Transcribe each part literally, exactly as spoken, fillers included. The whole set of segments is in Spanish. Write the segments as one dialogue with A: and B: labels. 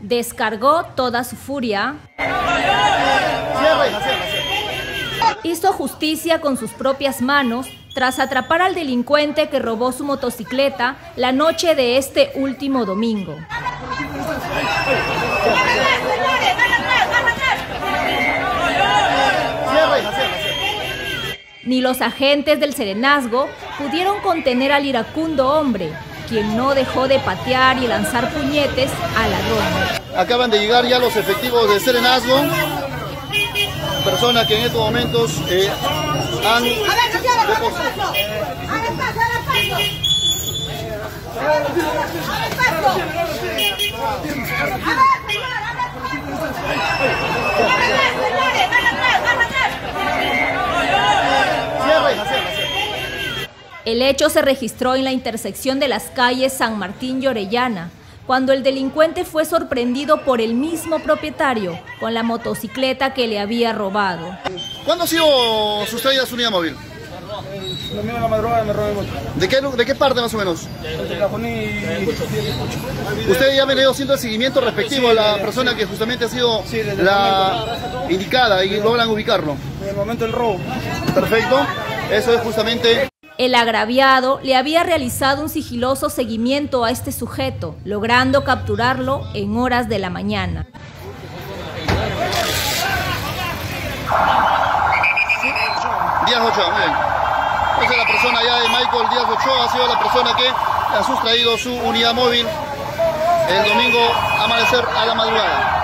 A: descargó toda su furia, hizo justicia con sus propias manos tras atrapar al delincuente que robó su motocicleta la noche de este último domingo. Ni los agentes del Serenazgo pudieron contener al iracundo hombre, quien no dejó de patear y lanzar puñetes al ladrón.
B: Acaban de llegar ya los efectivos del Serenazgo, personas que en estos momentos eh, han depositado.
A: El hecho se registró en la intersección de las calles San Martín y Orellana, cuando el delincuente fue sorprendido por el mismo propietario con la motocicleta que le había robado.
B: ¿Cuándo ha sido sustraída su unidad móvil?
C: El domingo de la madrugada me robé mucho.
B: ¿De qué, ¿De qué parte más o menos?
C: De Cajoní.
B: ¿Usted ya ha venido haciendo el seguimiento respectivo a la persona que justamente ha sido
C: sí,
B: la indicada y logran ubicarlo?
C: En el momento del robo.
B: Perfecto. Eso es justamente...
A: El agraviado le había realizado un sigiloso seguimiento a este sujeto, logrando capturarlo en horas de la mañana.
B: Díaz Ochoa, muy bien. Esa es la persona ya de Michael Díaz Ochoa, ha sido la persona que ha sustraído su unidad móvil el domingo amanecer a la madrugada.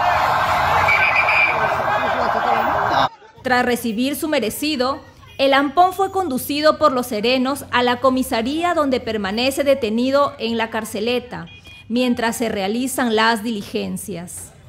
A: Tras recibir su merecido, el ampón fue conducido por los serenos a la comisaría donde permanece detenido en la carceleta, mientras se realizan las diligencias.